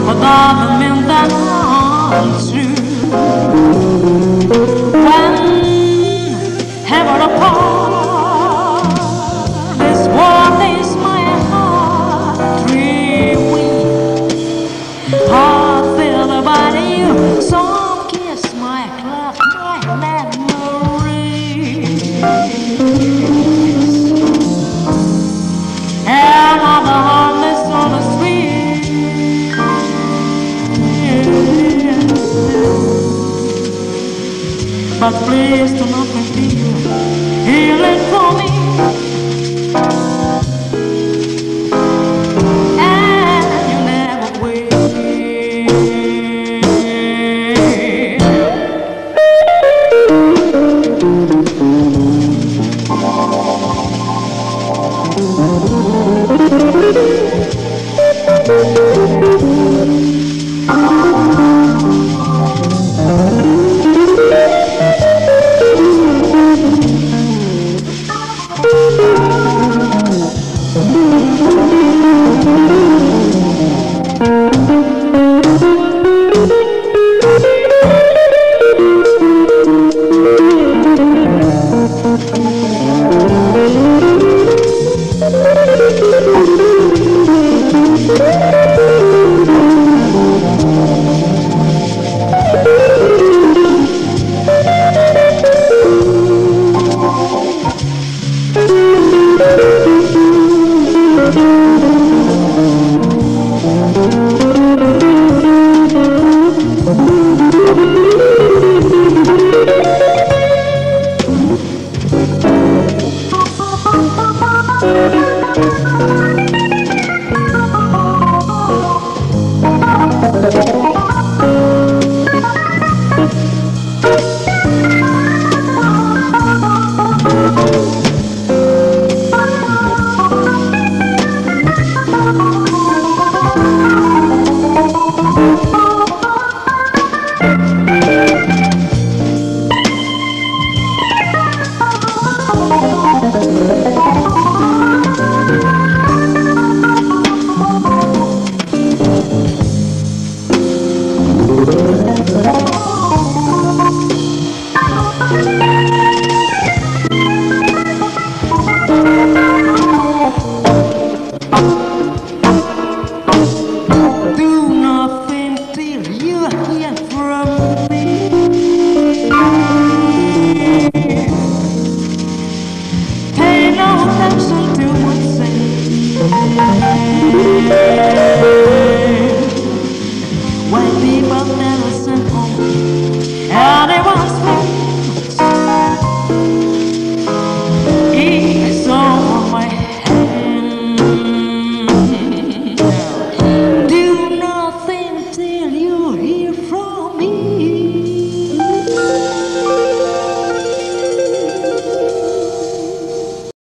but doesn't mean that I'm true. When heaven apart, this world is my heart dreaming. I feel about you, some kiss my clock, my memories. Another heartless on the street. But please do not continue healing for me. And you never will.